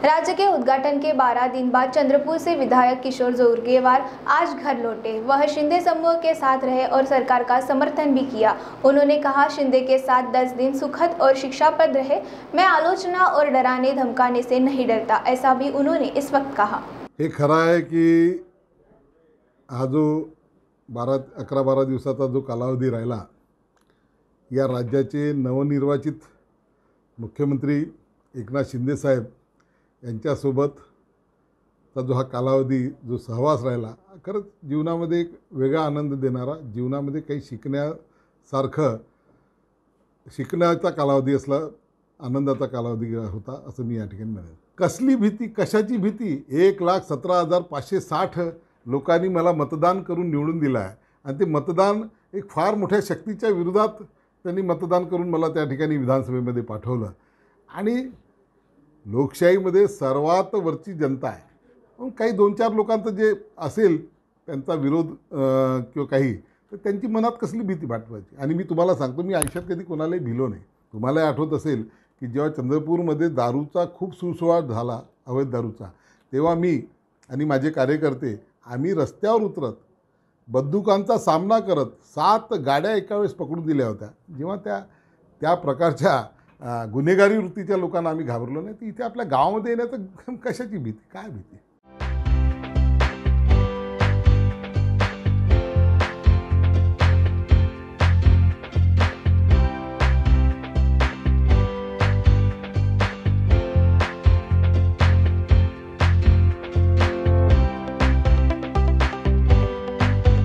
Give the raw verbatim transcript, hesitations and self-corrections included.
राज्य के उद्घाटन के बारह दिन बाद चंद्रपुर से विधायक किशोर जोरगेवार आज घर लौटे। वह शिंदे समूह के साथ रहे और सरकार का समर्थन भी किया। उन्होंने कहा, शिंदे के साथ दस दिन सुखद और शिक्षाप्रद रहे। मैं आलोचना और डराने धमकाने से नहीं डरता, ऐसा भी उन्होंने इस वक्त कहा। हे खरं आहे की हा जो बारा अकरा बारा दिवसाचा जो कालावधी राहिला, या राज्याचे नवनिर्वाचित मुख्यमंत्री एकनाथ शिंदे साहेब यांच्यासोबतचा जो हा कालावधी जो सहवास राहिला, खरंच जीवनामध्ये एक वेगळा आनंद देणारा, जीवनामध्ये काही शिकण्यासारखं शिकण्याचा कालावधी असला, आनंदाचा कालावधी होता असं मी या ठिकाणी म्हणेन। कसली भीती, कशाची भीती? एक लाख सतरा हजार पाचशे साठ लोकांनी मला मतदान करून निवडून दिलं आहे आणि ते मतदान एक फार मोठ्या शक्तीच्या विरोधात त्यांनी मतदान करून मला त्या ठिकाणी विधानसभेमध्ये पाठवलं आणि लोकशाहीमध्ये सर्वात वरची जनता आहे। मग काही दोन चार लोकांचं जे असेल त्यांचा विरोध किंवा काही, तर त्यांची मनात कसली भीती पाठवायची? आणि मी तुम्हाला सांगतो, मी आयुष्यात कधी कोणालाही भिलो नाही। तुम्हाला आठवत असेल की जेव्हा चंद्रपूरमध्ये दारूचा खूप सुळसुळाट झाला, अवैध दारूचा, तेव्हा मी आणि माझे कार्यकर्ते आम्ही रस्त्यावर उतरत बंदुकांचा सामना करत सात गाड्या एका वेळेस पकडून दिल्या होत्या। जेव्हा त्या त्या प्रकारच्या गुन्हेगारी वृत्तीच्या लोकांना आम्ही घाबरलो नाही, तर इथे आपल्या गावामध्ये येण्याचं कशाची भीती, काय भीती?